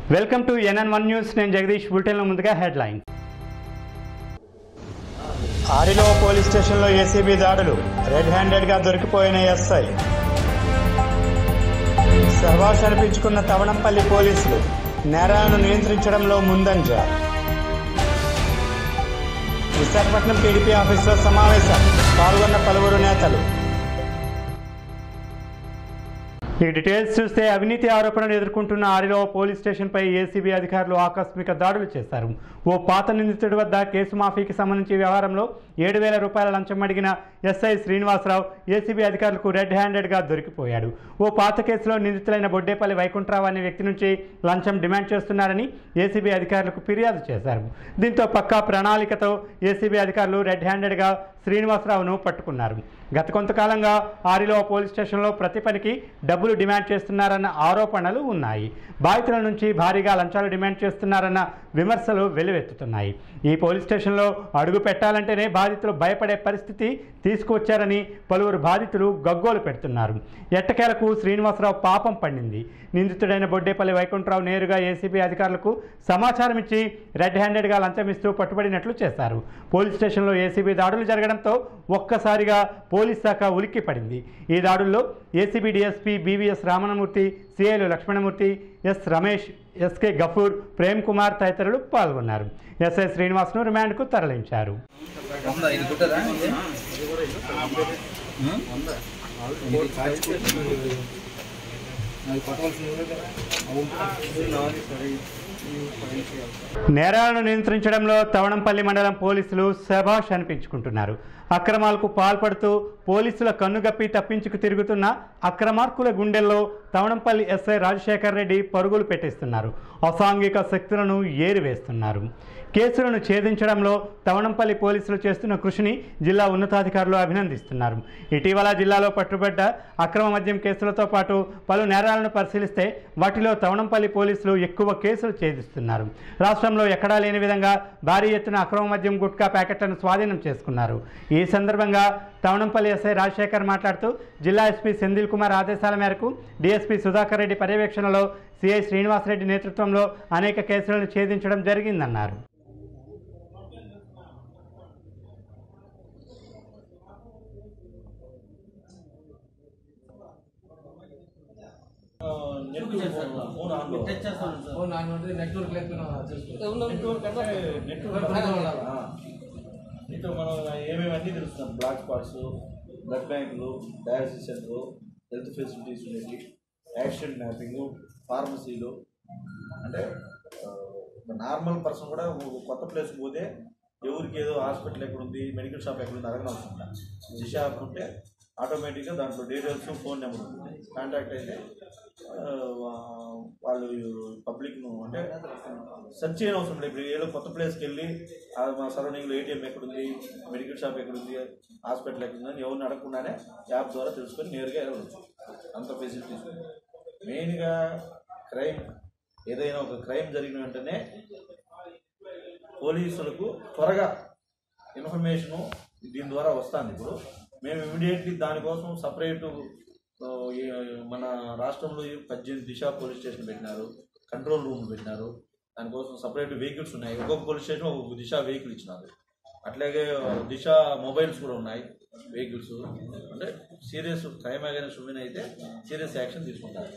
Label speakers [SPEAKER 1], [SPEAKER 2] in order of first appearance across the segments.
[SPEAKER 1] Welcome to NN1 news. నేను జగదీష్. బులెటిన్లో ముందుగా హెడ్లైన్. ఆరిలో పోలీస్ స్టేషన్లో ఏసీబీ దాడులు, రెడ్ హ్యాండెడ్గా దొరికిపోయిన ఎస్ఐ. సహవాస్ అనిపించుకున్న తవణంపల్లి పోలీసులు నేరాలను నియంత్రించడంలో ముందంజ. విశాఖపట్నం టీడీపీ ఆఫీసులో సమావేశం, పాల్గొన్న పలువురు నేతలు. ఈ డీటెయిల్స్ చూస్తే అవినీతి ఆరోపణలు ఎదుర్కొంటున్న ఆరిలో పోలీస్ స్టేషన్పై ఏసీబీ అధికారులు ఆకస్మిక దాడులు చేశారు. ఓ పాత నిందితుడి వద్ద కేసు మాఫీకి సంబంధించి వ్యవహారంలో 7,000 రూపాయల లంచం అడిగిన ఎస్ఐ శ్రీనివాసరావు ఏసీబీ అధికారులకు రెడ్ హ్యాండెడ్గా దొరికిపోయాడు. ఓ పాత కేసులో నిందితులైన బొడ్డేపల్లి వైకుంఠరావు అనే వ్యక్తి నుంచి లంచం డిమాండ్ చేస్తున్నారని ఏసీబీ అధికారులకు ఫిర్యాదు చేశారు. దీంతో పక్కా ప్రణాళికతో ఏసీబీ అధికారులు రెడ్ హ్యాండెడ్గా శ్రీనివాసరావును పట్టుకున్నారు. గత కొంతకాలంగా ఆరిలో పోలీస్ స్టేషన్లో ప్రతి పనికి డబ్బులు డిమాండ్ చేస్తున్నారన్న ఆరోపణలు ఉన్నాయి. బాధితుల నుంచి భారీగా లంచాలు డిమాండ్ చేస్తున్నారన్న విమర్శలు వెల్లువెత్తుతున్నాయి. ఈ పోలీస్ స్టేషన్లో అడుగు పెట్టాలంటేనే బాధితులు భయపడే పరిస్థితి తీసుకువచ్చారని పలువురు బాధితులు గగ్గోలు పెడుతున్నారు. ఎట్టకేలకు శ్రీనివాసరావు పాపం పండింది. నిందితుడైన బొడ్డేపల్లి వైకుంఠరావు నేరుగా ఏసీబీ అధికారులకు సమాచారం ఇచ్చి రెడ్ హ్యాండెడ్గా లంచం ఇస్తూ పట్టుబడినట్లు చేశారు. పోలీస్ స్టేషన్లో ఏసీబీ దాడులు జరగడంతో ఒక్కసారిగా పోలీస్ శాఖ ఉలిక్కి పడింది. ఈ దాడుల్లో ఏసీబీ డీఎస్పీ బీవీఎస్ రామణమూర్తి, సిఐలు లక్ష్మణమూర్తి, ఎస్ రమేష్, ఎస్కే గఫూర్, ప్రేమ్ కుమార్ తదితరులు పాల్గొన్నారు. ఎస్ఐ శ్రీనివాస్ను రిమాండ్కు తరలించారు. నేరాలను నియంత్రించడంలో తవణంపల్లి మండలం పోలీసులు శభాష్ అనిపించుకుంటున్నారు. అక్రమాలకు పాల్పడుతూ పోలీసుల కన్నుగప్పి తప్పించుకు తిరుగుతున్న అక్రమార్కుల గుండెల్లో తవణంపల్లి ఎస్ఐ రాజశేఖర్ రెడ్డి పరుగులు పెట్టిస్తున్నారు. అసాంఘిక శక్తులను ఏరివేస్తున్నారు. కేసులను ఛేదించడంలో తవణంపల్లి పోలీసులు చేస్తున్న కృషిని జిల్లా ఉన్నతాధికారులు అభినందిస్తున్నారు. ఇటీవల జిల్లాలో పట్టుబడ్డ అక్రమ మద్యం కేసులతో పాటు పలు నేరాలను పరిశీలిస్తే వాటిలో తవణంపల్లి పోలీసులు ఎక్కువ కేసులు ఛేదిస్తున్నారు. రాష్ట్రంలో ఎక్కడా లేని విధంగా భారీ ఎత్తున అక్రమ మద్యం గుట్కా ప్యాకెట్లను స్వాధీనం చేసుకున్నారు. ఈ సందర్భంగా తవణంపల్లి ఎస్ఐ రాజశేఖర్ మాట్లాడుతూ జిల్లా ఎస్పీ సెంధిల్ కుమార్ ఆదేశాల మేరకు డీఎస్పీ సుధాకర్ రెడ్డి పర్యవేక్షణలో సిఐ శ్రీనివాసరెడ్డి నేతృత్వంలో అనేక కేసులను ఛేదించడం జరిగిందన్నారు.
[SPEAKER 2] నీతో మనం ఏమేమి అన్నీ తెలుస్తున్నాం. బ్లాక్ స్పాట్స్, బ్లడ్ బ్యాంకులు, డయాలసిస్ సెంటర్, హెల్త్ ఫెసిలిటీస్ ఉండేవి, యాక్సిడెంట్ మ్యాపింగ్, ఫార్మసీలు. అంటే నార్మల్ పర్సన్ కూడా కొత్త ప్లేస్కి పోతే ఎవరికి ఏదో హాస్పిటల్ ఎక్కడుంది, మెడికల్ షాప్ ఎక్కడుంది అడగనవసరం. దిశ యాప్ ఉంటే ఆటోమేటిక్గా దాంట్లో డీటెయిల్స్, ఫోన్ నెంబర్ ఉంటుంది. కాంటాక్ట్ అయితే వాళ్ళు పబ్లిక్ను అంటే సెర్చ్ చేయని అవసరం లేదు. ఇప్పుడు ఏదో కొత్త ప్లేస్కి వెళ్ళి మా సరౌండింగ్లో ఏటీఎం ఎక్కడుంది, మెడికల్ షాప్ ఎక్కడుంది, హాస్పిటల్ ఎక్కడుంది అని ఎవరిని అడగకుండానే యాప్ ద్వారా తెలుసుకొని నేరుగా వెళ్ళవచ్చు. అంత ఫెసిలిటీస్. మెయిన్గా క్రైమ్, ఏదైనా ఒక క్రైమ్ జరిగిన వెంటనే పోలీసులకు త్వరగా ఇన్ఫర్మేషను దీని ద్వారా వస్తుంది. ఇప్పుడు మేము ఇమీడియట్లీ దానికోసం సపరేటు మన రాష్ట్రంలో 18 దిశ పోలీస్ స్టేషన్ పెట్టినారు, కంట్రోల్ రూమ్ పెట్టినారు. దానికోసం సపరేట్ వెహికల్స్ ఉన్నాయి. ఒక్కొక్క పోలీస్ స్టేషన్ ఒక్కొక్క దిశ వెహికల్ ఇచ్చినారు. అట్లాగే దిశ మొబైల్స్ కూడా ఉన్నాయి, వెహికల్స్. అంటే సీరియస్ క్రైమ్ అగైన్స్ ఉమెన్ అయితే సీరియస్ యాక్షన్ తీసుకుంటారు.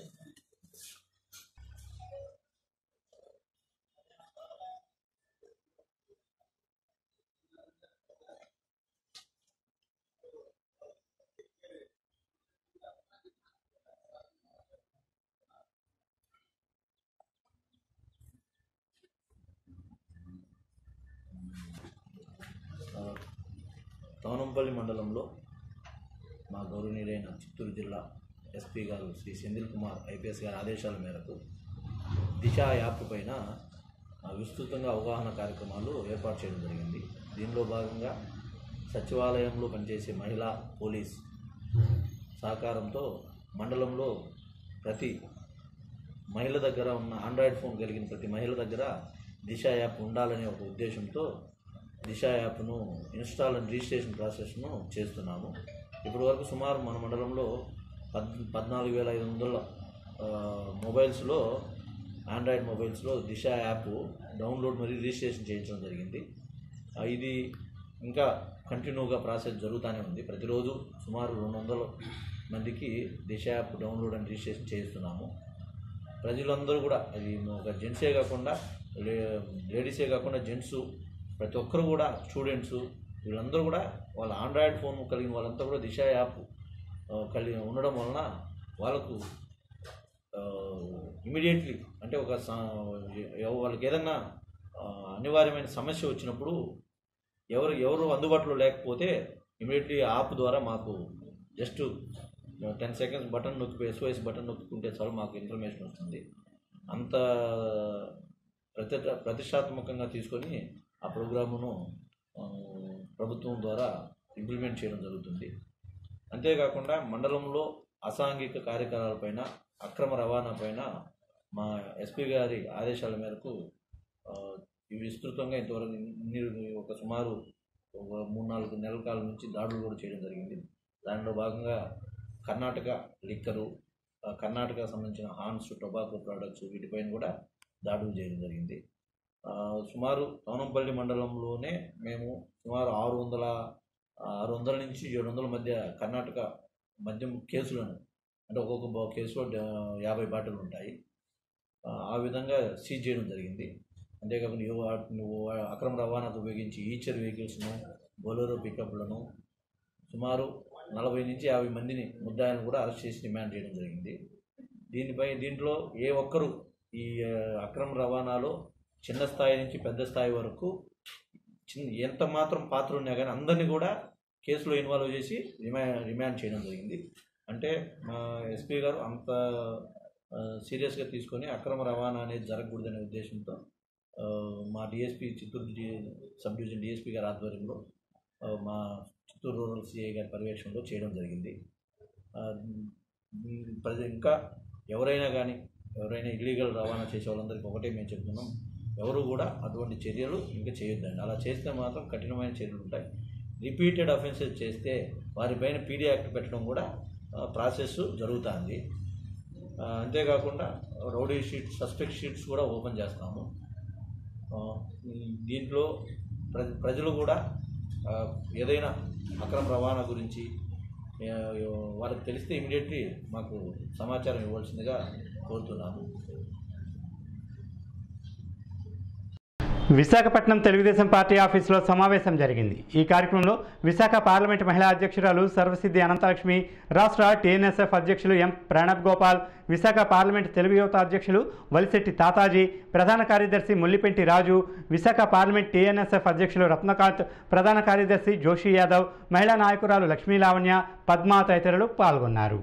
[SPEAKER 2] తవణంపల్లి మండలంలో మా గౌరవనీయులైన చిత్తూరు జిల్లా ఎస్పీ గారు శ్రీ సెంధిల్ కుమార్ ఐపీఎస్ గారి ఆదేశాల మేరకు దిశ యాప్ పైన విస్తృతంగా అవగాహన కార్యక్రమాలు ఏర్పాటు చేయడం జరిగింది. దీనిలో భాగంగా సచివాలయంలో పనిచేసే మహిళా పోలీస్ సహకారంతో మండలంలో ప్రతి మహిళ దగ్గర ఉన్న ఆండ్రాయిడ్ ఫోన్ కలిగిన ప్రతి మహిళ దగ్గర దిశ యాప్ ఉండాలనే ఒక ఉద్దేశంతో దిశ యాప్ను ఇన్స్టాల్ అండ్ రిజిస్ట్రేషన్ ప్రాసెస్ను చేస్తున్నాము. ఇప్పటి వరకు సుమారు మన మండలంలో 14,500 మొబైల్స్లో ఆండ్రాయిడ్ మొబైల్స్లో దిశ యాప్ డౌన్లోడ్ మరియు రిజిస్ట్రేషన్ చేయించడం జరిగింది. ఇది ఇంకా కంటిన్యూగా ప్రాసెస్ జరుగుతూనే ఉంది. ప్రతిరోజు సుమారు 200 మందికి Disha app download and registration చేయిస్తున్నాము. ప్రజలందరూ కూడా, అది ఒక జెంట్సే కాకుండా లేడీసే కాకుండా జెంట్స్ ప్రతి ఒక్కరు కూడా, స్టూడెంట్స్ వీళ్ళందరూ కూడా వాళ్ళ ఆండ్రాయిడ్ ఫోన్ కలిగిన వాళ్ళంతా కూడా దిశ యాప్ కలిగి ఉండడం వలన వాళ్ళకు ఇమీడియట్లీ అంటే వాళ్ళకి ఏదన్నా అనివార్యమైన సమస్య వచ్చినప్పుడు ఎవరు అందుబాటులో లేకపోతే ఇమీడియట్లీ యాప్ ద్వారా మాకు జస్ట్ 10 సెకండ్స్ బటన్ నొక్కి SOS బటన్ నొక్కుంటే చాలు మాకు ఇన్ఫర్మేషన్ వస్తుంది. అంత ప్రతిష్టాత్మకంగా తీసుకొని ఆ ప్రోగ్రామును ప్రభుత్వం ద్వారా ఇంప్లిమెంట్ చేయడం జరుగుతుంది. అంతేకాకుండా మండలంలో అసాంఘిక కార్యకలాపాలపైన, అక్రమ రవాణా పైన మా ఎస్పీ గారి ఆదేశాల మేరకు విస్తృతంగా ఇంతవరకు ఒక సుమారు 3-4 నెలల కాలం నుంచి దాడులు కూడా చేయడం జరిగింది. దానిలో భాగంగా కర్ణాటక లిక్కరు, కర్ణాటక సంబంధించిన హాన్స్, టొబాకో ప్రోడక్ట్స్ వీటిపైన కూడా దాడులు చేయడం జరిగింది. సుమారు తవనంపల్లి మండలంలోనే మేము సుమారు 600 నుంచి 700 మధ్య కర్ణాటక మద్యం కేసులను, అంటే ఒక్కొక్క కేసులో 50 బాటిల్ ఉంటాయి, ఆ విధంగా సీజ్ చేయడం జరిగింది. అంతేకాకుండా అక్రమ రవాణాకు ఉపయోగించి ఈచర్ వెహికల్స్ను, బొలెరో పికప్లను సుమారు 40 నుంచి 50 మందిని ముద్దాయిలను కూడా అరెస్ట్ చేసి డిమాండ్ చేయడం జరిగింది. దీంట్లో ఏ ఒక్కరు ఈ అక్రమ రవాణాలో చిన్న స్థాయి నుంచి పెద్ద స్థాయి వరకు ఎంత మాత్రం పాత్ర ఉన్నా కానీ అందరినీ కూడా కేసులో ఇన్వాల్వ్ చేసి రిమాండ్ చేయడం జరిగింది. అంటే మా ఎస్పీ గారు అంత సీరియస్గా తీసుకొని అక్రమ రవాణా అనేది జరగకూడదనే ఉద్దేశంతో మా DSP, Chittoor sub division DSP గారి ఆధ్వర్యంలో, మా చిత్తూరు రూరల్ సిఐ గారి పర్యవేక్షణలో చేయడం జరిగింది. ఇంకా ఎవరైనా ఇల్లీగల్ రవాణా చేసే వాళ్ళందరికీ ఒకటే మేము చెప్తున్నాం, ఎవరు కూడా అటువంటి చర్యలు ఇంకా చేయొద్దండి. అలా చేస్తే మాత్రం కఠినమైన చర్యలు ఉంటాయి. రిపీటెడ్ అఫెన్సెస్ చేస్తే వారిపైన పీడీ యాక్ట్ పెట్టడం కూడా ప్రాసెస్ జరుగుతుంది. అంతేకాకుండా రౌడీ షీట్స్, సస్పెక్ట్ షీట్స్ కూడా ఓపెన్ చేస్తాము. దీంట్లో ప్రజలు కూడా ఏదైనా అక్రమ రవాణా గురించి వాళ్ళకి తెలిస్తే ఇమీడియట్లీ మాకు సమాచారం ఇవ్వాల్సిందిగా కోరుతున్నాము.
[SPEAKER 1] విశాఖపట్నం తెలుగుదేశం పార్టీ ఆఫీసులో సమావేశం జరిగింది. ఈ కార్యక్రమంలో విశాఖ పార్లమెంటు మహిళా అధ్యక్షురాలు సర్వసిద్ధి అనంతలక్ష్మి, రాష్ట్ర TNSF అధ్యక్షులు ఎం ప్రణబ్ గోపాల్, విశాఖ పార్లమెంటు తెలుగు యువత అధ్యక్షులు వలిశెట్టి తాతాజీ, ప్రధాన కార్యదర్శి ముల్లిపెంటి రాజు, విశాఖ పార్లమెంట్ TNSF అధ్యక్షులు రత్నకాంత్, ప్రధాన కార్యదర్శి జోషి యాదవ్, మహిళా నాయకురాలు లక్ష్మీ లావణ్య, పద్మ తదితరులు పాల్గొన్నారు.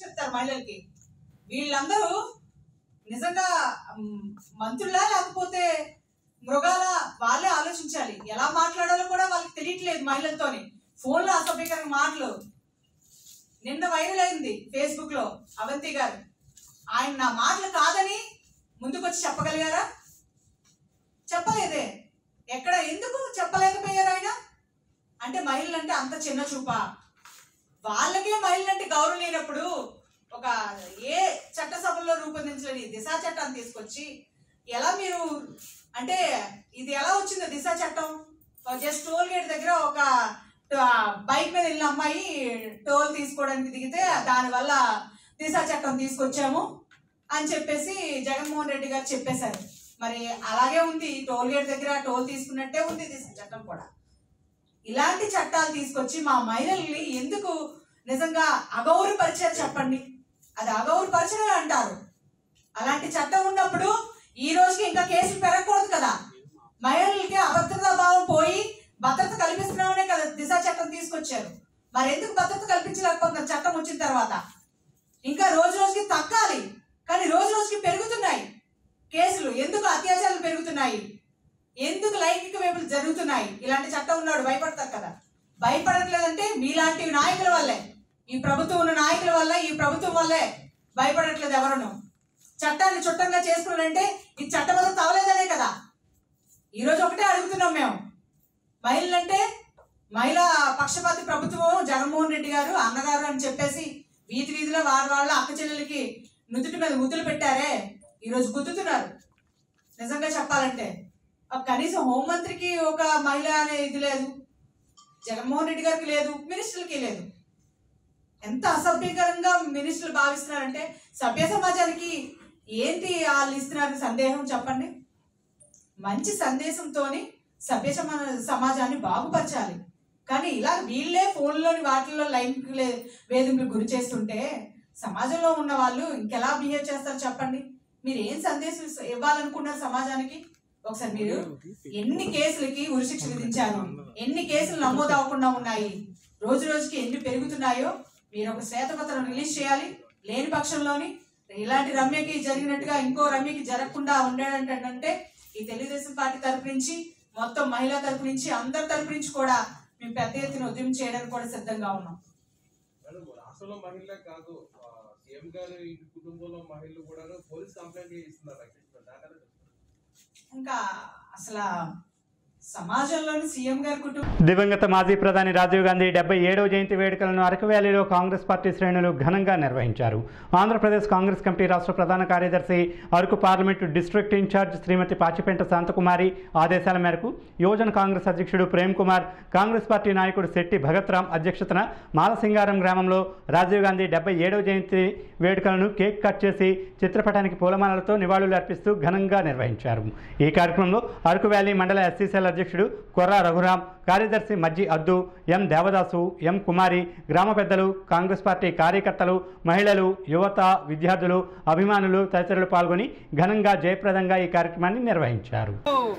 [SPEAKER 3] వీళ్ళందరూ నిజంగా మంత్రులా లేకపోతే మృగాల వాళ్ళే ఆలోచించాలి. ఎలా మాట్లాడాలో కూడా వాళ్ళకి తెలియట్లేదు. మహిళలతోని ఫోన్లో అసభ్యకరంగా మాటలు నిన్న వైరల్ అయింది ఫేస్బుక్ లో. అవంతి గారు ఆయన నా మాటలు కాదని ముందుకొచ్చి చెప్పగలిగారా? చెప్పలేదే. ఎక్కడ ఎందుకు చెప్పలేకపోయారు ఆయన? అంటే మహిళలంటే అంత చిన్న చూపా? వాళ్ళకే మహిళలంటే గౌరవం లేనప్పుడు ఒక ఏ చట్టసభల్లో రూపొందించలేని దిశా చట్టాన్ని తీసుకొచ్చి ఎలా మీరు, అంటే ఇది ఎలా వచ్చిందో దిశా చట్టం? జస్ట్ టోల్ గేట్ దగ్గర ఒక బైక్ మీద వెళ్ళిన అమ్మాయి టోల్ తీసుకోవడానికి దిగితే దానివల్ల దిశా చట్టం తీసుకొచ్చాము అని చెప్పేసి జగన్మోహన్ రెడ్డి గారు చెప్పేశారు. మరి అలాగే ఉంది, టోల్ గేట్ దగ్గర టోల్ తీసుకున్నట్టే ఉంది దిశా చట్టం కూడా. ఇలాంటి చట్టాలు తీసుకొచ్చి మా మహిళల్ని ఎందుకు నిజంగా అగౌరవపరిచారు చెప్పండి? అది అగౌరవపరచడం అంటారు. అలాంటి చట్టం ఉన్నప్పుడు ఈ రోజుకి ఇంకా కేసులు పెరగకూడదు కదా. మహిళలకి అభద్రతా భావం పోయి భద్రత కల్పిస్తున్నామనే కదా దిశా చట్టం తీసుకొచ్చారు. మరి ఎందుకు భద్రత కల్పించలేకపోతున్నారు చట్టం వచ్చిన తర్వాత? ఇంకా రోజు రోజుకి తగ్గాలి, కానీ రోజు రోజుకి పెరుగుతున్నాయి కేసులు. ఎందుకు అత్యాచారాలు పెరుగుతున్నాయి? ఎందుకు లైంగిక వేపులు జరుగుతున్నాయి? ఇలాంటి చట్టం ఉన్నాడు భయపడతారు కదా. భయపడట్లేదంటే మీలాంటి నాయకుల వల్లే, ఈ ప్రభుత్వం ఉన్న నాయకుల వల్ల, ఈ ప్రభుత్వం వల్లే భయపడట్లేదు ఎవరును. చట్టాన్ని చుట్టంగా చేసుకున్నారంటే ఈ చట్టబద్ధత అవలేదనే కదా. ఈరోజు ఒకటే అడుగుతున్నాం మేము, మహిళలంటే మహిళా పక్షపాతి ప్రభుత్వం జగన్మోహన్ రెడ్డి గారు అన్నగారు అని చెప్పేసి వీధిలో వాళ్ళ అక్క చెల్లెలకి నుదుటి మీద ముద్దులు పెట్టారే, ఈరోజు గుద్దుతున్నారు. నిజంగా చెప్పాలంటే కనీసం హోంమంత్రికి ఒక మహిళ అనే ఇది లేదు, జగన్మోహన్ రెడ్డి గారికి లేదు, మినిస్టర్లకి లేదు. ఎంత అసభ్యకరంగా మినిస్టర్లు భావిస్తున్నారంటే సభ్య సమాజానికి ఏంటి వాళ్ళు ఇస్తున్నారు సందేహం చెప్పండి. మంచి సందేశంతోని సభ్య సమాజాన్ని బాగుపరచాలి. కానీ ఇలా వీళ్ళే ఫోన్లోని వాటిల్లో లైన్ వేధింపులకు గురి చేస్తుంటే సమాజంలో ఉన్న వాళ్ళు ఇంకెలా బిహేవ్ చేస్తారు చెప్పండి. మీరు ఏం సందేశం ఇవ్వాలనుకున్నారు సమాజానికి? ఒకసారి మీరు ఎన్ని కేసులకి ఉరిశిక్ష విధించారు, ఎన్ని కేసులు నమోదు అవ్వకుండా ఉన్నాయి, రోజు రోజుకి ఎన్ని పెరుగుతున్నాయో మీరు ఒక శ్వేతపత్రం రిలీజ్ చేయాలి. లేని పక్షంలోని ఇలాంటి రమ్యకి జరిగినట్టుగా ఇంకో రమ్యకి జరగకుండా ఉండేటంటే ఈ తెలుగుదేశం పార్టీ తరపు నుంచి, మొత్తం మహిళా తరపు నుంచి, అందరి తరపు నుంచి కూడా మేము పెద్ద ఎత్తున ఉద్యమం చేయడానికి కూడా సిద్ధంగా ఉన్నాం.
[SPEAKER 4] రాష్ట్రంలో మహిళలే కాదు, సీఎం గారు కుటుంబంలో మహిళలు కూడా పోలీస్ కంప్లైంట్ ఇస్తున్నారు.
[SPEAKER 3] ఇంకా అసలు సమాజంలోని సీఎం గారి కుటుంబం.
[SPEAKER 1] దివంగత మాజీ ప్రధాని రాజీవ్ గాంధీ 77వ జయంతి వేడుకలను అరకు వ్యాలీలో కాంగ్రెస్ పార్టీ శ్రేణులు ఘనంగా నిర్వహించారు. ఆంధ్రప్రదేశ్ కాంగ్రెస్ కమిటీ రాష్ట్ర ప్రధాన కార్యదర్శి, Araku parliament district incharge Shrimati Pachipenta Santhakumari ఆదేశాల మేరకు యువజన కాంగ్రెస్ అధ్యక్షుడు ప్రేమ్ కుమార్, కాంగ్రెస్ పార్టీ నాయకుడు శెట్టి భగత్రామ్ అధ్యక్షతన మాలసింగారం గ్రామంలో రాజీవ్ గాంధీ 77వ జయంతి వేడుకలను కేక్ కట్ చేసి చిత్రపటానికి పూలమాలలతో నివాళులు అర్పిస్తూ ఘనంగా నిర్వహించారు. ఈ కార్యక్రమంలో అరకు వ్యాలీ మండల ఎస్సీసీఎల్ అధ్యక్షుడు కొర్రా రఘురాం, కార్యదర్శి మజ్జి అద్దు, ఎం దేవదాసు, ఎం కుమారి, గ్రామ పెద్దలు, కాంగ్రెస్ పార్టీ కార్యకర్తలు, మహిళలు, యువత, విద్యార్థులు, అభిమానులు తదితరులు పాల్గొని ఘనంగా జయప్రదంగా ఈ కార్యక్రమాన్ని నిర్వహించారు.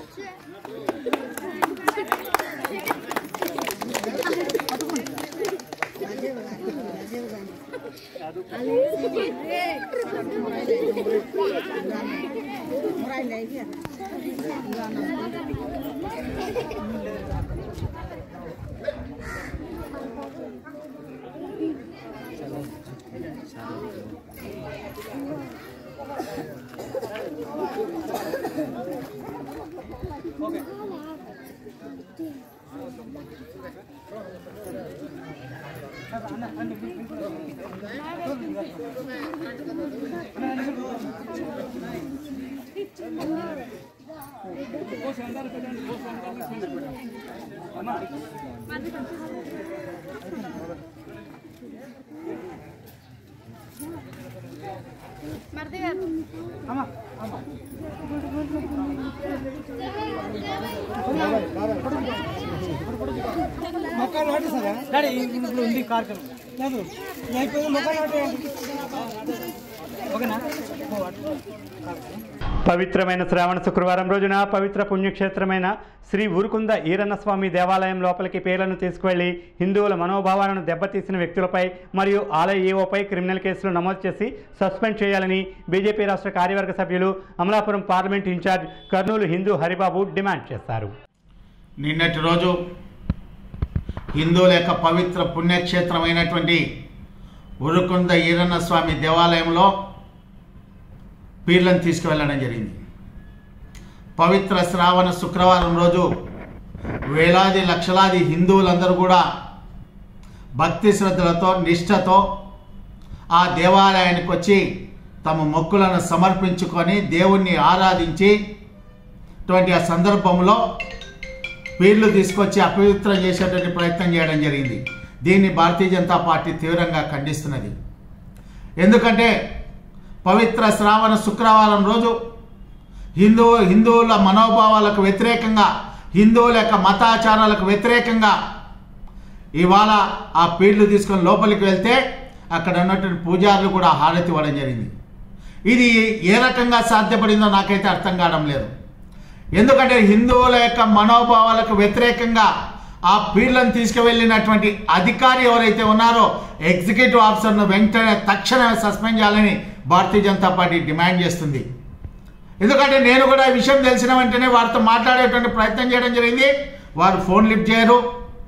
[SPEAKER 1] పవిత్రమైన శ్రావణ శుక్రవారం రోజున పవిత్ర పుణ్యక్షేత్రమైన శ్రీ ఊరుకుంద ఈరన్నస్వామి దేవాలయం లోపలికి పేర్లను తీసుకువెళ్లి హిందువుల మనోభావాలను దెబ్బతీసిన వ్యక్తులపై మరియు ఆలయ ఈవోపై క్రిమినల్ కేసులు నమోదు చేసి సస్పెండ్ చేయాలని బీజేపీ రాష్ట్ర కార్యవర్గ సభ్యులు అమలాపురం పార్లమెంట్ ఇన్ఛార్జ్ కర్నూలు హిందూ హరిబాబు డిమాండ్ చేశారు.
[SPEAKER 5] నిన్నటి రోజు హిందువుల యొక్క పవిత్ర పుణ్యక్షేత్రమైనటువంటి ఉరుకుంద ఈరన్నస్వామి దేవాలయంలో పీర్లను తీసుకువెళ్ళడం జరిగింది. పవిత్ర శ్రావణ శుక్రవారం రోజు వేలాది లక్షలాది హిందువులందరూ కూడా భక్తి శ్రద్ధలతో నిష్ఠతో ఆ దేవాలయానికి వచ్చి తమ మొక్కులను సమర్పించుకొని దేవుణ్ణి ఆరాధించి ఆ సందర్భంలో పీర్లు తీసుకొచ్చి అపవిత్రం చేసేటువంటి ప్రయత్నం చేయడం జరిగింది. దీన్ని భారతీయ జనతా పార్టీ తీవ్రంగా ఖండిస్తున్నది. ఎందుకంటే పవిత్ర శ్రావణ శుక్రవారం రోజు హిందువుల మనోభావాలకు వ్యతిరేకంగా, హిందువుల యొక్క మతాచారాలకు వ్యతిరేకంగా ఇవాళ ఆ పీర్లు తీసుకొని లోపలికి వెళ్తే అక్కడ ఉన్నటువంటి పూజారులు కూడా హారతి ఇవ్వడం జరిగింది. ఇది ఏ రకంగా సాధ్యపడిందో నాకైతే అర్థం కావడం లేదు. ఎందుకంటే హిందువుల యొక్క మనోభావాలకు వ్యతిరేకంగా ఆ పీర్లను తీసుకువెళ్ళినటువంటి అధికారి ఎవరైతే ఉన్నారో ఎగ్జిక్యూటివ్ ఆఫీసర్ను వెంటనే తక్షణమే సస్పెండ్ చేయాలని భారతీయ జనతా పార్టీ డిమాండ్ చేస్తుంది. ఎందుకంటే నేను కూడా ఈ విషయం తెలిసిన వెంటనే వారితో మాట్లాడేటువంటి ప్రయత్నం చేయడం జరిగింది. వారు ఫోన్ లిఫ్ట్ చేయరు.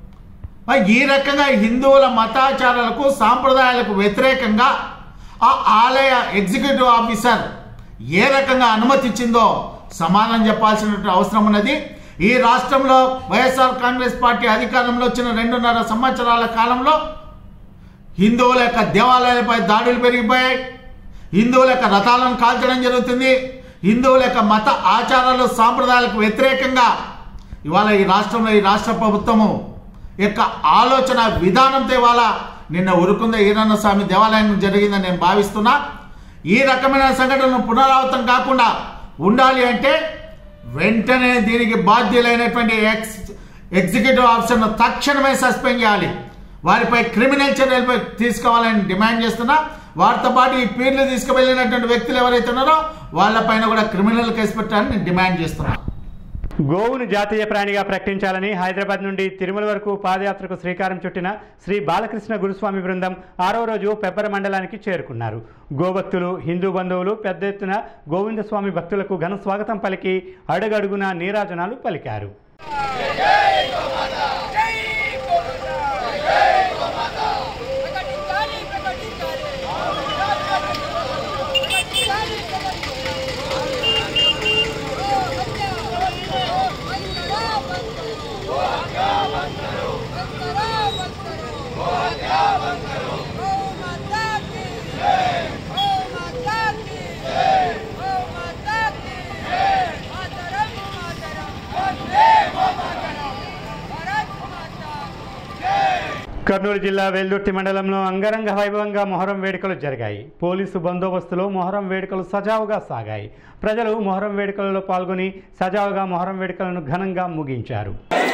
[SPEAKER 5] ఈ రకంగా హిందువుల మతాచారాలకు సాంప్రదాయాలకు వ్యతిరేకంగా ఆ ఆలయ ఎగ్జిక్యూటివ్ ఆఫీసర్ ఏ రకంగా అనుమతి ఇచ్చిందో సమాధానం చెప్పాల్సిన అవసరం ఉన్నది. ఈ రాష్ట్రంలో వైఎస్ఆర్ కాంగ్రెస్ పార్టీ అధికారంలో వచ్చిన 2.5 సంవత్సరాల కాలంలో హిందువుల యొక్క దేవాలయాలపై దాడులు పెరిగిపోయాయి. హిందువుల యొక్క రథాలను కాల్చడం జరుగుతుంది. హిందువుల యొక్క మత ఆచారాలు సాంప్రదాయాలకు వ్యతిరేకంగా ఇవాళ ఈ రాష్ట్రంలో ఈ రాష్ట్ర ప్రభుత్వము యొక్క ఆలోచన విధానంతో ఇవాళ నిన్న ఉరుకుంద ఈరన్న స్వామి దేవాలయం జరిగిందని నేను భావిస్తున్నా. ఈ రకమైన సంఘటనలు పునరావృతం కాకుండా ఉండాలి అంటే వెంటనే దీనికి బాధ్యులైనటువంటి ఎగ్జిక్యూటివ్ ఆఫీసర్ను తక్షణమే సస్పెండ్ చేయాలి, వారిపై క్రిమినల్ చర్యలపై తీసుకోవాలని డిమాండ్ చేస్తున్నా. వారితో పాటు ఈ పీర్లు తీసుకువెళ్ళినటువంటి వ్యక్తులు ఎవరైతే ఉన్నారో వాళ్ళపైన కూడా క్రిమినల్ కేసు పెట్టాలని నేను డిమాండ్ చేస్తున్నా.
[SPEAKER 1] గోవును జాతీయ ప్రాణిగా ప్రకటించాలని హైదరాబాద్ నుండి తిరుమల వరకు పాదయాత్రకు శ్రీకారం చుట్టిన శ్రీ బాలకృష్ణ గురుస్వామి బృందం 6వ రోజు పెబ్బర మండలానికి చేరుకున్నారు. గోభక్తులు, హిందూ బంధువులు పెద్ద ఎత్తున గోవిందస్వామి భక్తులకు ఘన స్వాగతం పలికి అడుగడుగున నీరాజనాలు పలికారు. కర్నూలు జిల్లా వెల్దుర్తి మండలంలో అంగరంగ వైభవంగా మొహరం వేడుకలు జరిగాయి. పోలీసు బందోబస్తులో మొహరం వేడుకలు సజావుగా సాగాయి. ప్రజలు మొహరం వేడుకలలో పాల్గొని సజావుగా మొహరం వేడుకలను ఘనంగా ముగించారు.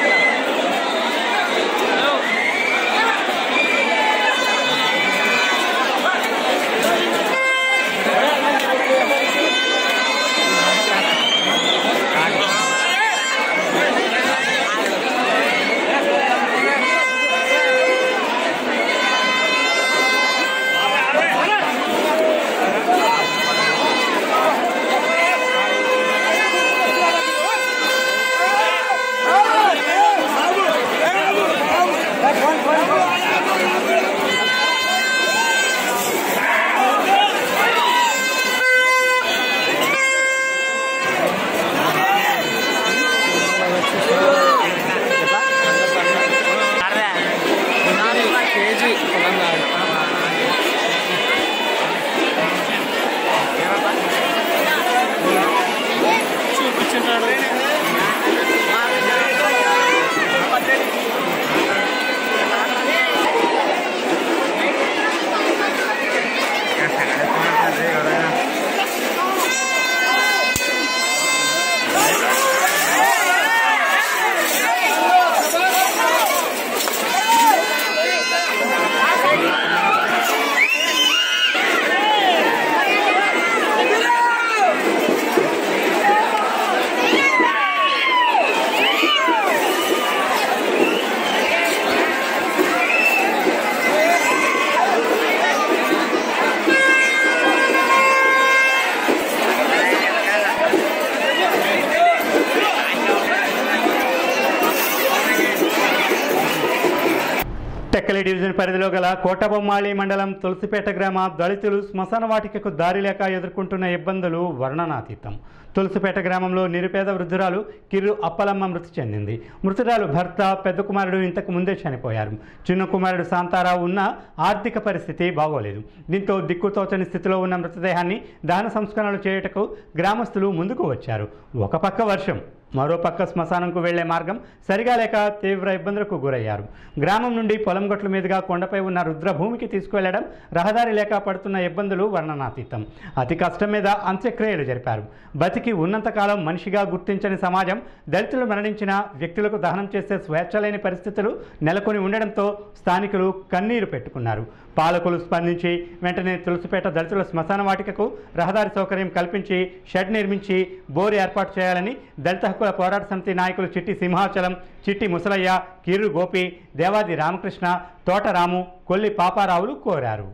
[SPEAKER 1] టెక్కలి డివిజన్ పరిధిలో గల కోటబొమ్మాళి మండలం తులసిపేట గ్రామ దళితులు శ్మశాన వాటికకు దారి లేక ఎదుర్కొంటున్న ఇబ్బందులు వర్ణనాతీతం. తులసిపేట గ్రామంలో నిరుపేద వృద్ధురాలు కిర్రు అప్పలమ్మ మృతి చెందింది. మృతురాలు భర్త పెద్ద కుమారుడు ఇంతకు ముందే చనిపోయారు. చిన్న కుమారుడు శాంతారావు ఉన్న ఆర్థిక పరిస్థితి బాగోలేదు. దీంతో దిక్కుతోచని స్థితిలో ఉన్న మృతదేహాన్ని దహన సంస్కరణలు చేయుటకు గ్రామస్తులు ముందుకు వచ్చారు. ఒక పక్క వర్షం, మరోపక్క శ్మశానంకు వెళ్లే మార్గం సరిగా లేక తీవ్ర ఇబ్బందులకు గురయ్యారు. గ్రామం నుండి పొలం గట్ల మీదుగా కొండపై ఉన్న రుద్రభూమికి తీసుకువెళ్లడం, రహదారి లేక పడుతున్న ఇబ్బందులు వర్ణనాతీతం. అతి కష్టం మీద అంత్యక్రియలు జరిపారు. బతికి ఉన్నంతకాలం మనిషిగా గుర్తించని సమాజం దళితులు మరణించిన వ్యక్తులకు దహనం చేసే స్వేచ్ఛ లేని పరిస్థితులు నెలకొని ఉండడంతో స్థానికులు కన్నీరు పెట్టుకున్నారు. పాలకులు స్పందించి వెంటనే తులసిపేట దళితుల శ్మశాన వాటికకు రహదారి సౌకర్యం కల్పించి షెడ్ నిర్మించి బోరు ఏర్పాటు చేయాలని దళిత హక్కుల పోరాట సమితి నాయకులు చిట్టి సింహాచలం, చిట్టి ముసలయ్య, కిర్రు గోపి, దేవాది రామకృష్ణ, తోటరాము, కొల్లి పాపారావులు కోరారు.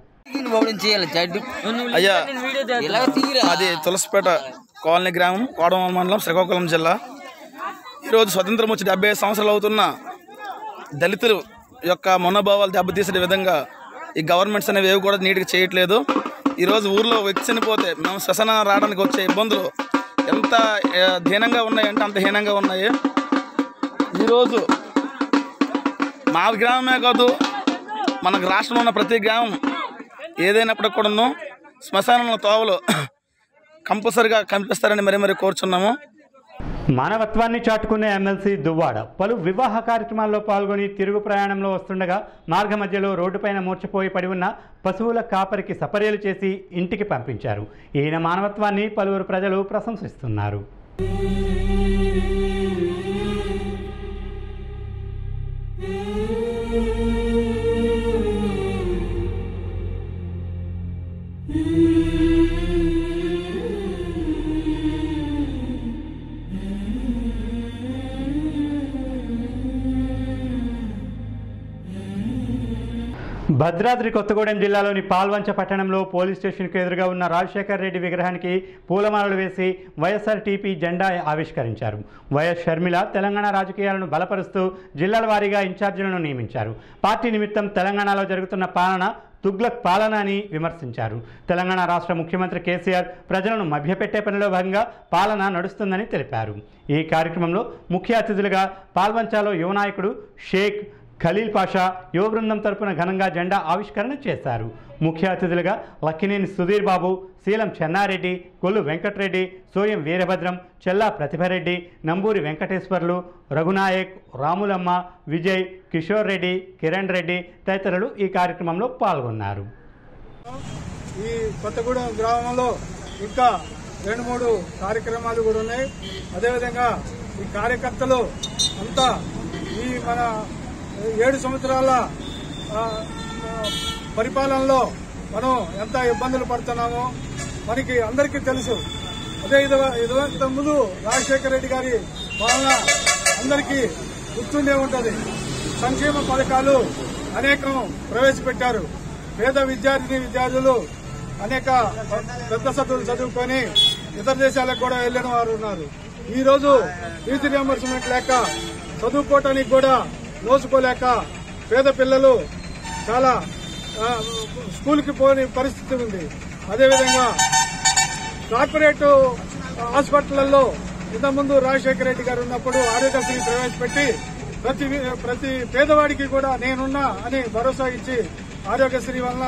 [SPEAKER 6] అయ్యా, అది తులసిపేట కాలనీ గ్రామం, కోడమూరు మండలం, శ్రీకాకుళం జిల్లా. ఈరోజు స్వతంత్రం వచ్చి 75 సంవత్సరాలు అవుతున్న దళితులు యొక్క మనోభావాలు దెబ్బతీసే విధంగా ఈ గవర్నమెంట్స్ అనేవి ఏవి కూడా నీట్గా చేయట్లేదు. ఈరోజు ఊర్లో వ్యక్తి చనిపోతే మేము శ్మశానం రావడానికి వచ్చే ఇబ్బందులు ఎంత హీనంగా ఉన్నాయంటే అంత హీనంగా ఉన్నాయి. ఈరోజు మా గ్రామమే కాదు, మనకు రాష్ట్రంలో ఉన్న ప్రతి గ్రామం ఏదైనప్పటికి కూడాను శ్మశానంలో తోవలు కంపల్సరిగా కనిపిస్తారని మరీ కోరుచున్నాము.
[SPEAKER 1] మానవత్వాన్ని చాటుకునే ఎమ్మెల్సీ దువ్వాడ పలు వివాహ కార్యక్రమాల్లో పాల్గొని తిరుగు ప్రయాణంలో వస్తుండగా మార్గ మధ్యలో రోడ్డుపైన మూర్చపోయి పడి ఉన్న పశువుల కాపరికి సపర్యలు చేసి ఇంటికి పంపించారు. ఈయన మానవత్వాన్ని పలువురు ప్రజలు ప్రశంసిస్తున్నారు. భద్రాద్రి కొత్తగూడెం జిల్లాలోని పాల్వంచ పట్టణంలో పోలీస్ స్టేషన్కు ఎదురుగా ఉన్న రాజశేఖర్ రెడ్డి విగ్రహానికి పూలమాలలు వేసి వైఎస్ఆర్టీపీ జెండా ఆవిష్కరించారు. వైఎస్ షర్మిల తెలంగాణ రాజకీయాలను బలపరుస్తూ జిల్లాల వారీగా ఇన్ఛార్జీలను నియమించారు. పార్టీ నిమిత్తం తెలంగాణలో జరుగుతున్న పాలన తుగ్లక్ పాలన అని విమర్శించారు. తెలంగాణ రాష్ట్ర ముఖ్యమంత్రి కేసీఆర్ ప్రజలను మభ్యపెట్టే పనిలో భాగంగా పాలన నడుస్తుందని తెలిపారు. ఈ కార్యక్రమంలో ముఖ్య అతిథులుగా పాల్వంచాలో యువ నాయకుడు షేక్ ఖలీల్ పాషా యువ బృందం తరపున ఘనంగా జెండా ఆవిష్కరణ చేశారు. ముఖ్య అతిథులుగా లక్కినేని సుధీర్ బాబు, శీలం చెన్నారెడ్డి, కొల్లు వెంకటరెడ్డి, సోయం వీరభద్రం, చెల్లా ప్రతిభారెడ్డి, నంబూరి వెంకటేశ్వర్లు, రఘునాయక్, రాములమ్మ, విజయ్, కిషోర్ రెడ్డి, కిరణ్ రెడ్డి తదితరులు ఈ కార్యక్రమంలో పాల్గొన్నారు.
[SPEAKER 7] ఈ కొత్తగూడెం గ్రామంలో ఇంకా 2-3 కార్యక్రమాలు కూడా ఉన్నాయి. అదేవిధంగా ఈ కార్యకర్తలు అంతా ఈ మన 7 సంవత్సరాల పరిపాలనలో మనం ఎంత ఇబ్బందులు పడుతున్నామో మనకి అందరికీ తెలుసు. అదే ఇదివరకు ముందు రాజశేఖర రెడ్డి గారి పాలన అందరికీ గుర్తుండే ఉంటుంది. సంక్షేమ పథకాలు అనేకం ప్రవేశపెట్టారు. పేద విద్యార్థులు అనేక పెద్ద చదువులు చదువుకొని ఇతర దేశాలకు కూడా వెళ్లిన వారు ఉన్నారు. ఈ రోజు ఫీజు రియంబర్స్మెంట్ లేక చదువుకోవటానికి కూడా నోచుకోలేక పేద పిల్లలు చాలా స్కూల్కి పోని పరిస్థితి ఉంది. అదేవిధంగా కార్పొరేట్ హాస్పిటళ్లలో ఇంతకుముందు రాజశేఖర రెడ్డి గారు ఉన్నప్పుడు ఆరోగ్యశ్రీ ప్రవేశపెట్టి ప్రతి పేదవాడికి కూడా నేనున్నా అని భరోసా ఇచ్చి ఆరోగ్యశ్రీ వలన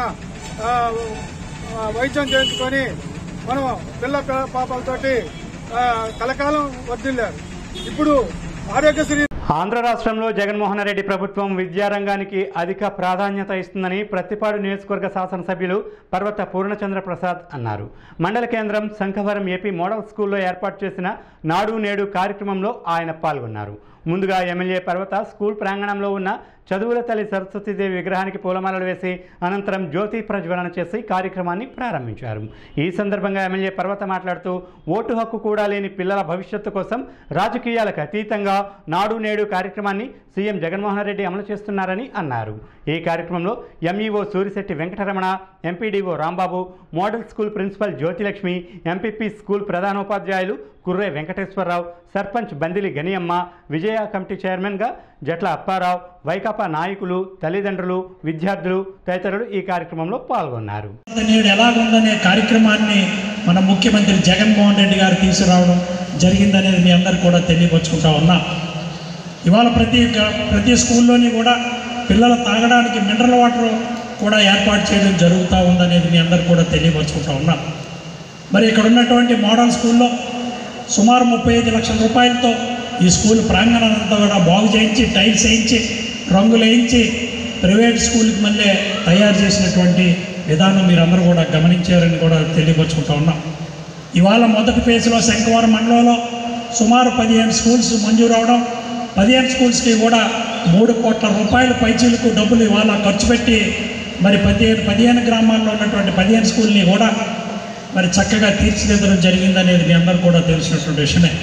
[SPEAKER 7] వైద్యం చేయించుకొని మనం పిల్ల పాపలతోటి కలకాలం వర్ధిల్లారు. ఇప్పుడు ఆరోగ్యశ్రీ
[SPEAKER 1] ఆంధ్ర రాష్ట్రంలో జగన్మోహన్ రెడ్డి ప్రభుత్వం విద్యారంగానికి అధిక ప్రాధాన్యత ఇస్తుందని ప్రతిపాడు నియోజకవర్గ శాసనసభ్యులు పర్వత పూర్ణచంద్ర ప్రసాద్ అన్నారు. మండల కేంద్రం శంఖవరం ఏపీ మోడల్ స్కూల్లో ఏర్పాటు చేసిన నాడు నేడు కార్యక్రమంలో ఆయన పాల్గొన్నారు. ముందుగా ఎమ్మెల్యే పర్వత స్కూల్ ప్రాంగణంలో ఉన్న చదువుల తల్లి సరస్వతీదేవి విగ్రహానికి పూలమాలలు వేసి అనంతరం జ్యోతి ప్రజ్వలన చేసి కార్యక్రమాన్ని ప్రారంభించారు. ఈ సందర్భంగా ఎమ్మెల్యే పర్వత మాట్లాడుతూ ఓటు హక్కు కూడా లేని పిల్లల భవిష్యత్తు కోసం రాజకీయాలకు అతీతంగా నాడు నేడు కార్యక్రమాన్ని సీఎం జగన్మోహన్ రెడ్డి అమలు చేస్తున్నారని అన్నారు. ఈ కార్యక్రమంలో MEO Surisetti Venkataramana, MPDO Rambabu, model school principal Jyothilakshmi, MPP school ప్రధానోపాధ్యాయులు కుర్రే వెంకటేశ్వరరావు, సర్పంచ్ బందిలి గనియమ్మ, విజయ కమిటీ చైర్మన్గా జట్ల అప్పారావు, వైకాపా నాయకులు, తల్లిదండ్రులు, విద్యార్థులు తదితరులు ఈ కార్యక్రమంలో పాల్గొన్నారు.
[SPEAKER 8] నేడు ఎలాగుందనే కార్యక్రమాన్ని మన ముఖ్యమంత్రి జగన్మోహన్ రెడ్డి గారు తీసుకురావడం జరిగిందనేది మీ అందరు కూడా తెలియపరుచుకుంటా ఉన్నాం. ఇవాళ ప్రతి స్కూల్లోని కూడా పిల్లలు తాగడానికి మినరల్ వాటర్ కూడా ఏర్పాటు చేయడం జరుగుతూ ఉందనేది మీ అందరు కూడా తెలియపరుచుకుంటా ఉన్నాం. మరి ఇక్కడ ఉన్నటువంటి మోడల్ స్కూల్లో సుమారు 35 లక్షల రూపాయలతో ఈ స్కూల్ ప్రాంగణంతా కూడా బాగు చేయించి, టైల్స్ వేయించి, రంగులు వేయించి ప్రైవేట్ స్కూల్కి మళ్ళీ తయారు చేసినటువంటి విధానం మీరందరూ కూడా గమనించారని కూడా తెలియపరుచుకుంటా ఉన్నాం. ఇవాళ మొదటి ఫేజ్లో శంఖవరం మండలంలో సుమారు 15 స్కూల్స్ మంజూరు అవడం, 15 స్కూల్స్కి కూడా 3 కోట్ల రూపాయల పైచీలకు డబ్బులు ఇవాళ ఖర్చు పెట్టి మరి 15 గ్రామాల్లో ఉన్నటువంటి 15 స్కూల్ని కూడా మరి చక్కగా తీర్చిదిద్దడం జరిగిందనేది మీ అందరూ కూడా తెలిసినటువంటి విషయమే.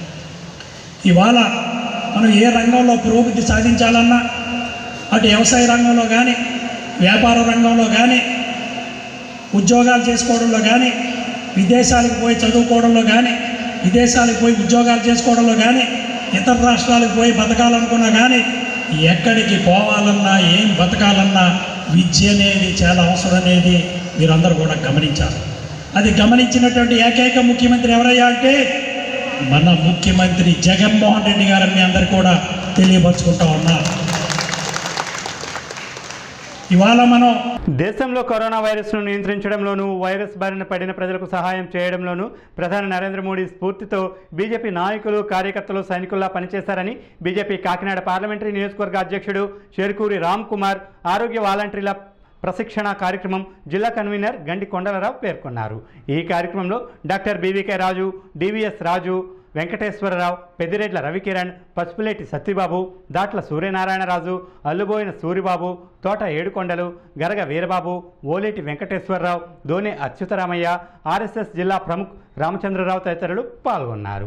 [SPEAKER 8] ఇవాళ మనం ఏ రంగంలో పురోగతి సాధించాలన్నా అటు వ్యవసాయ రంగంలో కానీ, వ్యాపార రంగంలో కానీ, ఉద్యోగాలు చేసుకోవడంలో కానీ, విదేశాలకు పోయి చదువుకోవడంలో కానీ, విదేశాలకు పోయి ఉద్యోగాలు చేసుకోవడంలో కానీ, ఇతర రాష్ట్రాలకు పోయి బతకాలనుకున్నా కానీ, ఎక్కడికి పోవాలన్నా ఏం బతకాలన్నా విద్య అనేది చాలా అవసరం అనేది మీరందరూ కూడా గమనించాలి. అది గమనించినటువంటి ఏకైక ముఖ్యమంత్రి ఎవరయ్యా అంటే మన ముఖ్యమంత్రి జగన్మోహన్ రెడ్డి గారని మీ అందరు కూడా తెలియపరుచుకుంటా ఉన్నారు. ఇవాళ మనం
[SPEAKER 1] దేశంలో కరోనా వైరస్ను నియంత్రించడంలోనూ వైరస్ బారిన పడిన ప్రజలకు సహాయం చేయడంలోనూ ప్రధాని నరేంద్ర మోడీ స్ఫూర్తితో బీజేపీ నాయకులు కార్యకర్తలు సైనికుల్లా పనిచేశారని బీజేపీ కాకినాడ పార్లమెంటరీ నియోజకవర్గ అధ్యక్షుడు షేర్కూరి రామ్ కుమార్ ఆరోగ్య వాలంటీర్ల ప్రశిక్షణ కార్యక్రమం జిల్లా కన్వీనర్ గండి కొండలరావు పేర్కొన్నారు. ఈ కార్యక్రమంలో doctor BVK Raju, DVS Raju, Venkateswararao, Peddireddla Ravikiran, Pasupuleti Satyababu, Datla Suryanarayanaraju, Alluboina Suribabu, Thota Yedukondalu, Garaga Veerababu, Oleti Venkateswararao, Done Achyutaramaiah, RSS జిల్లా ప్రముఖ్ రామచంద్రరావు తదితరులు పాల్గొన్నారు.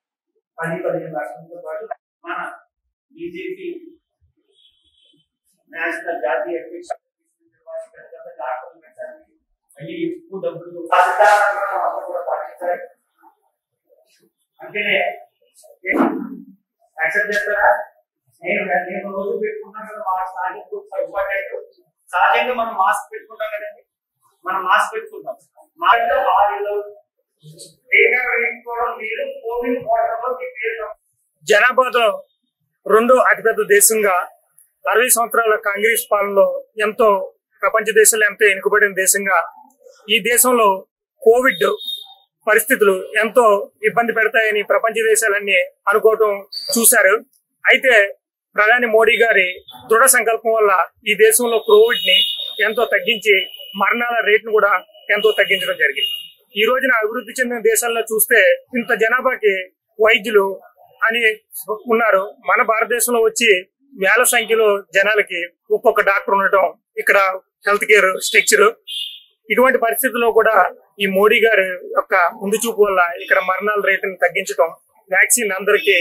[SPEAKER 9] అందుకనే యాక్సెప్ట్ చేస్తారా? నేను రోజు పెట్టుకుంటాను కదా మాస్క్. సహజంగా మనం మాస్క్ పెట్టుకుంటాం కదండి, మనం మాస్క్ పెట్టుకుంటాం. మాస్క్లో జనాభాలో రెండో అతిపెద్ద దేశంగా 60 సంవత్సరాల కాంగ్రెస్ పాలనలో ఎంతో ప్రపంచ దేశాలు ఎంతో వెనుకబడిన దేశంగా ఈ దేశంలో కోవిడ్ పరిస్థితులు ఎంతో ఇబ్బంది పెడతాయని ప్రపంచ దేశాలన్నీ అనుకోవటం చూశారు. అయితే ప్రధాని మోడీ గారి దృఢ సంకల్పం వల్ల ఈ దేశంలో కోవిడ్ ని ఎంతో తగ్గించి మరణాల రేటును కూడా ఎంతో తగ్గించడం జరిగింది. ఈ రోజున అభివృద్ధి చెందిన దేశాల్లో చూస్తే ఇంత జనాభాకి వైద్యులు అని ఉన్నారు. మన భారతదేశంలో వచ్చి వేల సంఖ్యలో జనాలకి ఒక్కొక్క డాక్టర్ ఉండటం ఇక్కడ హెల్త్ కేర్ స్ట్రక్చర్. ఇటువంటి పరిస్థితుల్లో కూడా ఈ మోడీ గారి యొక్క ముందు చూపు వల్ల ఇక్కడ మరణాల రేటును తగ్గించడం, వ్యాక్సిన్ అందరికీ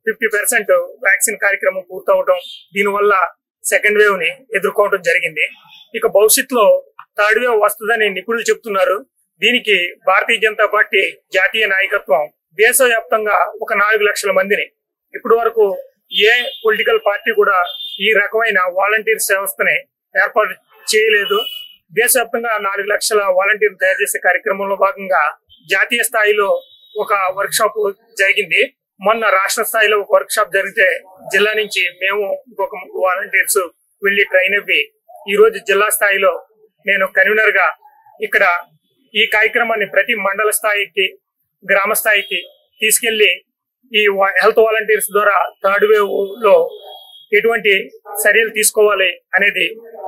[SPEAKER 9] 50% వ్యాక్సిన్ కార్యక్రమం పూర్తవటం, దీనివల్ల సెకండ్ వేవ్ ని ఎదుర్కోవడం జరిగింది. ఇక భవిష్యత్తులో థర్డ్ వేవ్ వస్తుందని నిపుణులు చెప్తున్నారు. దీనికి భారతీయ జనతా పార్టీ జాతీయ నాయకత్వం దేశవ్యాప్తంగా ఒక 4 లక్షల మందిని, ఇప్పటి వరకు ఏ పొలిటికల్ పార్టీ కూడా ఈ రకమైన వాలంటీర్ వ్యవస్థని ఏర్పాటు చేయలేదు. దేశవ్యాప్తంగా 4 లక్షల వాలంటీర్లు తయారు చేసే కార్యక్రమంలో భాగంగా జాతీయ స్థాయిలో ఒక వర్క్ షాప్ జరిగింది. మొన్న రాష్ట్ర స్థాయిలో ఒక వర్క్ షాప్ జరిగితే జిల్లా నుంచి మేము ఇంకొక 3 వాలంటీర్స్ వెళ్లి ట్రైన్ అవ్వి ఈ రోజు జిల్లా స్థాయిలో నేను కన్వీనర్ గా ఇక్కడ ఈ కార్యక్రమాన్ని ప్రతి మండల స్థాయికి, గ్రామ స్థాయికి తీసుకెళ్లి ఈ హెల్త్ వాలంటీర్స్ ద్వారా థర్డ్ వేవ్ లో ఎటువంటి చర్యలు తీసుకోవాలి అనేది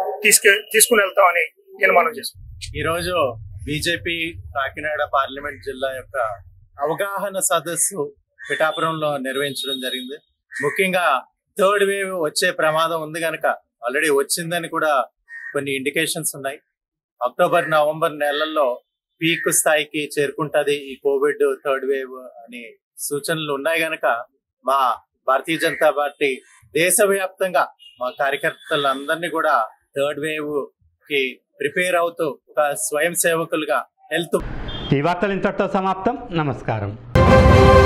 [SPEAKER 9] తీసుకుని వెళ్తామని నేను మనం చేస్తాను.
[SPEAKER 10] ఈ రోజు బీజేపీ కాకినాడ పార్లమెంట్ జిల్లా యొక్క అవగాహన సదస్సు పిఠాపురంలో నిర్వహించడం జరిగింది. ముఖ్యంగా థర్డ్ వేవ్ వచ్చే ప్రమాదం ఉంది కనుక ఆల్రెడీ వచ్చిందని కూడా కొన్ని ఇండికేషన్స్ ఉన్నాయి. అక్టోబర్, నవంబర్ నెలల్లో పీక్ స్థాయికి చేరుకుంటది ఈ కోవిడ్ థర్డ్ వేవ్ అని సూచనలు ఉన్నాయి గనక మా భారతీయ జనతా పార్టీ దేశవ్యాప్తంగా మా కార్యకర్తలందరినీ కూడా థర్డ్ వేవ్ కి ప్రిపేర్ అవుతూ ఒక స్వయం సేవకులుగా హెల్త్.
[SPEAKER 1] ఈ వార్తలు ఇంతటితో సమాప్తం. నమస్కారం.